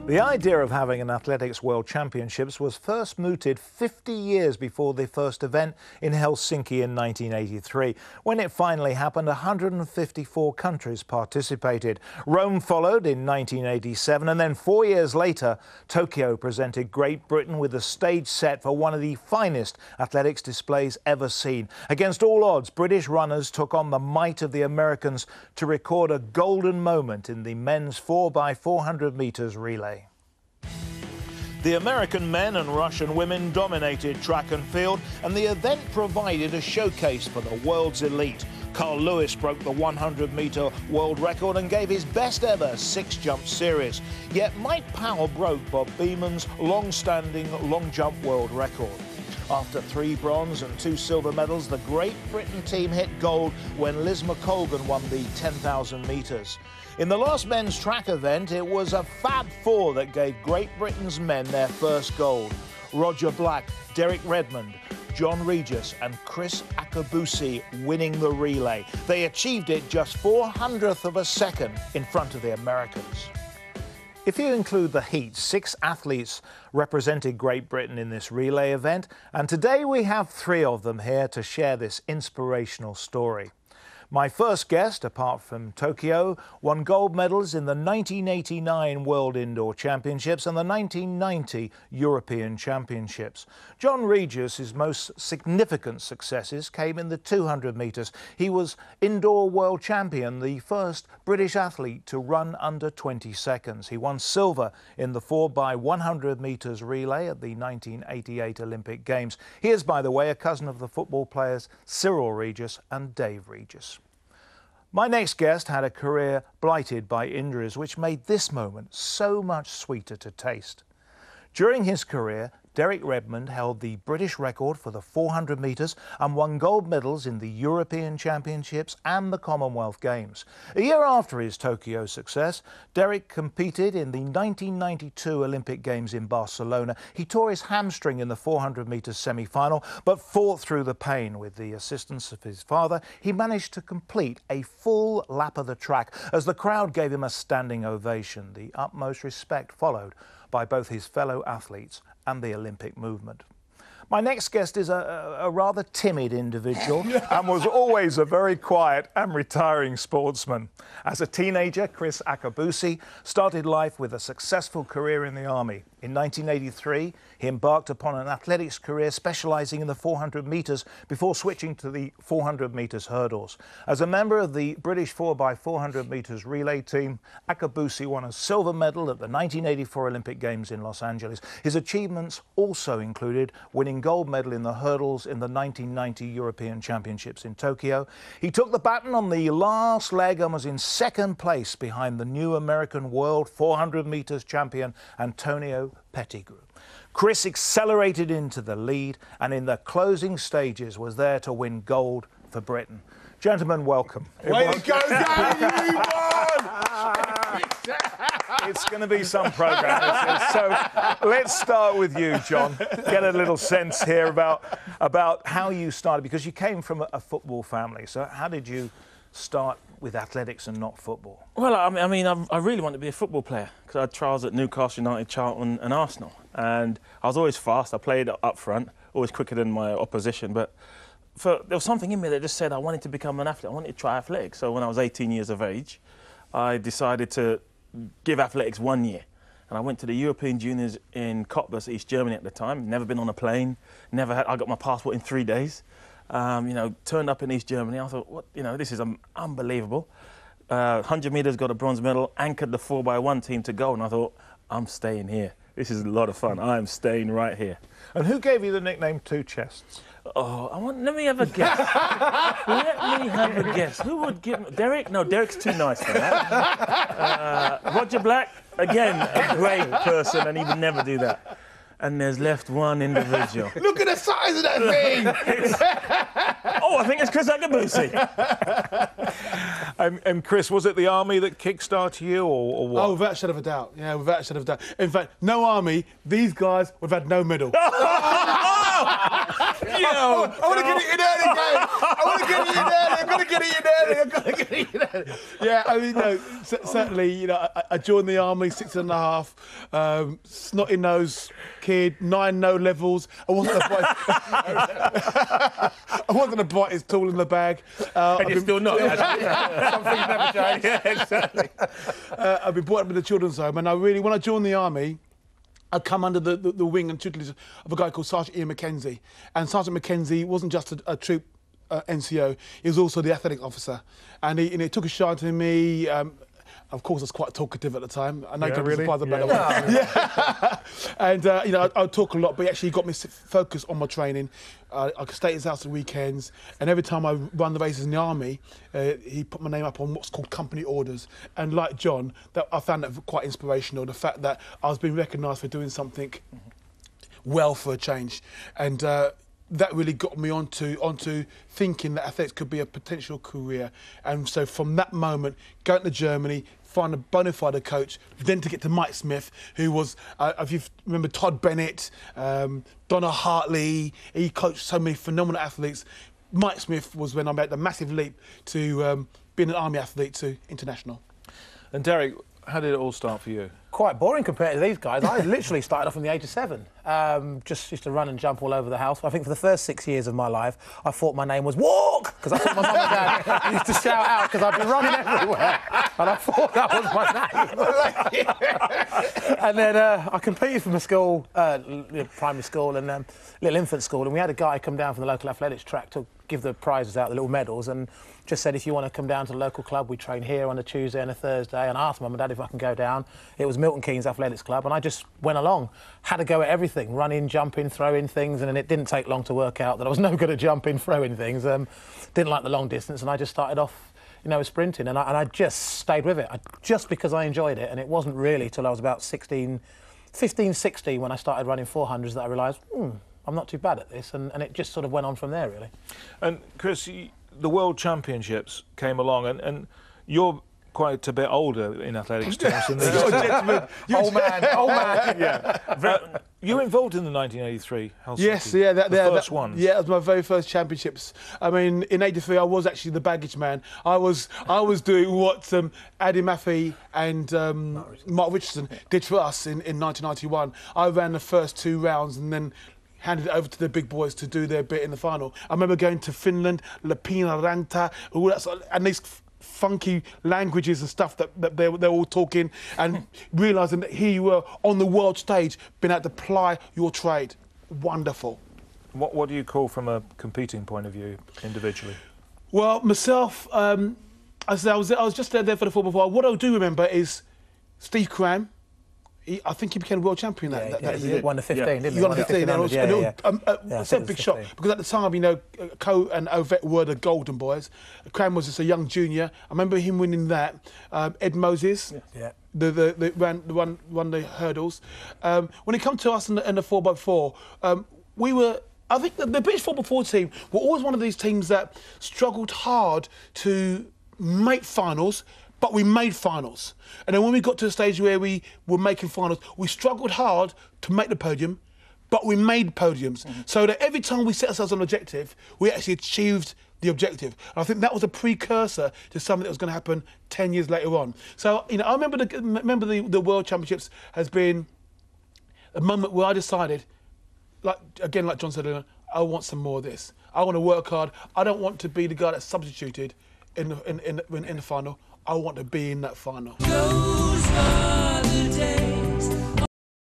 The idea of having an athletics world championships was first mooted 50 years before the first event in Helsinki in 1983. When it finally happened, 154 countries participated. Rome followed in 1987, and then 4 years later, Tokyo presented Great Britain with a stage set for one of the finest athletics displays ever seen. Against all odds, British runners took on the might of the Americans to record a golden moment in the men's 4x400 metres relay. The American men and Russian women dominated track and field, and the event provided a showcase for the world's elite. Carl Lewis broke the 100-metre world record and gave his best ever six-jump series. Yet Mike Powell broke Bob Beamon's long-standing long-jump world record. After 3 bronze and 2 silver medals, the Great Britain team hit gold when Liz McColgan won the 10,000 metres. In the last men's track event, it was a Fab Four that gave Great Britain's men their first gold. Roger Black, Derek Redmond, John Regis and Chris Akabusi winning the relay. They achieved it just 400th of a second in front of the Americans. If you include the heats, 6 athletes represented Great Britain in this relay event, and today we have 3 of them here to share this inspirational story. My first guest, apart from Tokyo, won gold medals in the 1989 World Indoor Championships and the 1990 European Championships. John Regis' most significant successes came in the 200 metres. He was indoor world champion, the first British athlete to run under 20 seconds. He won silver in the 4x100 metres relay at the 1988 Olympic Games. He is, by the way, a cousin of the football players Cyril Regis and Dave Regis. My next guest had a career blighted by injuries, which made this moment so much sweeter to taste. During his career, Derek Redmond held the British record for the 400 metres and won gold medals in the European Championships and the Commonwealth Games. A year after his Tokyo success, Derek competed in the 1992 Olympic Games in Barcelona. He tore his hamstring in the 400 metres semi-final, but fought through the pain. With the assistance of his father, he managed to complete a full lap of the track as the crowd gave him a standing ovation. The utmost respect followed by both his fellow athletes and the Olympic movement. My next guest is a rather timid individual and was always a very quiet and retiring sportsman. As a teenager, Chris Akabusi started life with a successful career in the army. In 1983, he embarked upon an athletics career specialising in the 400 metres before switching to the 400 metres hurdles. As a member of the British 4x400 metres relay team, Akabusi won a silver medal at the 1984 Olympic Games in Los Angeles. His achievements also included winning gold medal in the hurdles in the 1990 European Championships in Tokyo. He took the baton on the last leg and was in second place behind the new American World 400 metres champion Antonio Pettigrew. Chris accelerated into the lead and in the closing stages was there to win gold for Britain. Gentlemen, welcome. Way to go, Dan! You won! It's going to be some programme. So let's start with you, John. Get a little sense here about how you started, because you came from a football family. So how did you start with athletics and not football? Well, I mean, I really wanted to be a football player because I had trials at Newcastle United, Charlton and Arsenal. And I was always fast. I played up front, always quicker than my opposition. But there was something in me that just said I wanted to become an athlete. I wanted to try athletics. So when I was 18 years of age, I decided to give athletics 1 year. And I went to the European Juniors in Cottbus, East Germany at the time. Never been on a plane. I got my passport in 3 days. You know, turned up in East Germany. I thought, what, you know, this is unbelievable. 100 metres, got a bronze medal, anchored the 4x1 team to gold, and I thought, I'm staying here. This is a lot of fun. I am staying right here. And who gave you the nickname Two Chests? Oh, let me have a guess. Let me have a guess. Who would give me... Derek? No, Derek's too nice for that. Roger Black, again, a great person, and he would never do that. And there's left one individual. Look at the size of that thing! I think it's Chris Akabusi. And Chris, was it the army that kick-started you, or what? Oh, without a shadow of a doubt. Yeah, without a shadow of a doubt. In fact, no army, these guys would have had no medal. I want to get it in early, guys. I want to get it in early. I've got to get it in early. I've got to get it in early. Yeah, I mean, no, certainly, you know, I joined the army, 6.5, snotty-nosed kid, 9 no levels. I wasn't the brightest tool in the bag. And you're still not. Something's never changed. Yeah, exactly. I've been brought up in the children's home, and when I joined the army, I'd come under the wing and tutelage of a guy called Sergeant Ian Mackenzie. And Sergeant Mackenzie wasn't just a troop NCO, he was also the athletic officer. And he took a shine to me. Of course, I was quite talkative at the time. I know you're really surprised about that. Yeah. And, you know, I would talk a lot, but he actually got me focused on my training. I could stay at his house on weekends, and every time I run the races in the army, he put my name up on what's called company orders. And like John, I found that quite inspirational, the fact that I was being recognised for doing something well for a change. And that really got me onto thinking that athletics could be a potential career. And so from that moment, going to Germany, find a bona fide coach, then to get to Mike Smith, who was, if you remember Todd Bennett, Donna Hartley, he coached so many phenomenal athletes. Mike Smith was when I made the massive leap to being an army athlete to international. And Derek, how did it all start for you? Quite boring compared to these guys. I literally started off from the age of 7. Just used to run and jump all over the house. I think for the first 6 years of my life, I thought my name was Walk, because I thought my mum and dad used to shout out because I'd be running everywhere. And I thought that was my name. And then I competed for my school, primary school and little infant school. And we had a guy come down from the local athletics track to give the prizes out, the little medals, and just said, if you want to come down to the local club, we train here on a Tuesday and a Thursday. And I asked Mum and Dad if I can go down. It was Milton Keynes Athletics Club, and I just went along. Had a go at everything, running, jumping, throwing things, and then it didn't take long to work out that I was no good at jumping, throwing things. Didn't like the long distance, and I just started off, you know, sprinting, and I just stayed with it, just because I enjoyed it. And it wasn't really till I was about 15, 16, when I started running 400s that I realised, I'm not too bad at this, and it just sort of went on from there, really. And Chris, the World Championships came along, and you're quite a bit older in athletics terms than the Old man. Yeah. You were involved in the 1983 Helsinki. Yes, yeah, the first ones. Yeah, it was my very first championships. I mean, in '83, I was actually the baggage man. I was doing what Addy Maffey and Mark Richardson did for us in 1991. I ran the first 2 rounds and then handed it over to the big boys to do their bit in the final. I remember going to Finland, Lapina Ranta, all that sort of, and these funky languages and stuff that they're all talking, and realising that here you were on the world stage, being able to ply your trade. Wonderful. What do you call from a competing point of view individually? Well, myself, I was just there for the 4x4. What I do remember is Steve Cram. I think he became world champion that He won the 15, didn't he? He won the 15. It's a big shock, because at the time, you know, Co and Ovette were the golden boys. Cram was just a young junior. I remember him winning that. Ed Moses, won the hurdles. When it comes to us in the 4x4, we were. I think the British 4x4 team were always one of these teams that struggled hard to make finals. But we made finals. And then when we got to a stage where we were making finals, we struggled hard to make the podium, but we made podiums. So that every time we set ourselves an objective, we actually achieved the objective. And I think that was a precursor to something that was going to happen 10 years later on. So, you know, I remember the World Championships has been a moment where I decided, like John said earlier, I want some more of this. I want to work hard. I don't want to be the guy that's substituted in the final. I want to be in that final. Those are the days.